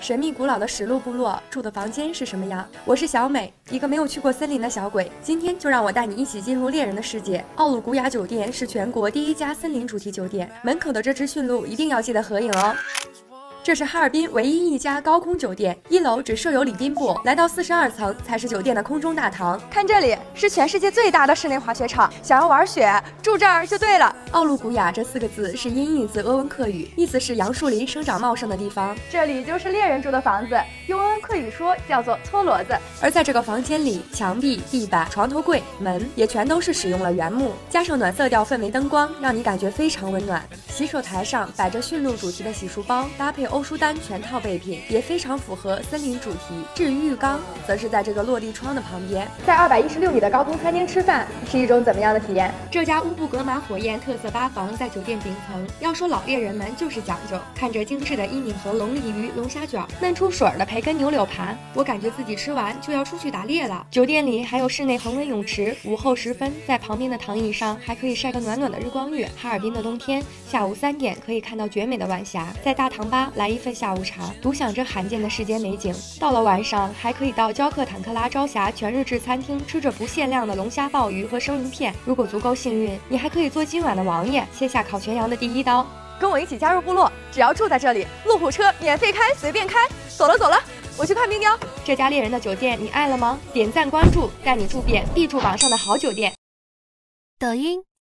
神秘古老的石路部落住的房间是什么样？我是小美，一个没有去过森林的小鬼。今天就让我带你一起进入猎人的世界。奥鲁古雅酒店是全国第一家森林主题酒店，门口的这只驯鹿一定要记得合影哦。这是哈尔滨唯一一家高空酒店，1楼只设有礼宾部，来到42层才是酒店的空中大堂。看这里，是全世界最大的室内滑雪场，想要玩雪，住这儿就对了。奥鲁古雅这4个字是音译自鄂温克语，意思是杨树林生长茂盛的地方。这里就是猎人住的房子，用鄂温克语说叫做搓骡子。而在这个房间里，墙壁、地板、床头柜、门也全都是使用了原木，加上暖色调氛围灯光，让你感觉非常温暖。洗手台上摆着驯鹿主题的洗漱包，搭配欧舒丹全套备品，也非常符合森林主题。至于浴缸，则是在这个落地窗的旁边。在216米的高空餐厅吃饭是一种怎么样的体验？这家乌布格玛火焰特色8房在酒店顶层。要说老猎人们就是讲究，看着精致的伊宁和龙鲤鱼、龙虾卷，嫩出水的培根牛柳盘，我感觉自己吃完就要出去打猎了。酒店里还有室内恒温泳池，午后时分，在旁边的躺椅上还可以晒个暖暖的日光浴。哈尔滨的冬天，下午3点可以看到绝美的晚霞，在大堂吧来一份下午茶，独享着罕见的世间美景。到了晚上，还可以到焦克坦克拉朝霞全日制餐厅吃着不限量的龙虾鲍鱼和生鱼片。如果足够幸运，你还可以做今晚的王爷，切下烤全羊的第一刀。跟我一起加入部落，只要住在这里，路虎车免费开，随便开。走了，我去看冰雕。这家猎人的酒店你爱了吗？点赞关注，带你住遍必住榜上的好酒店。 抖音。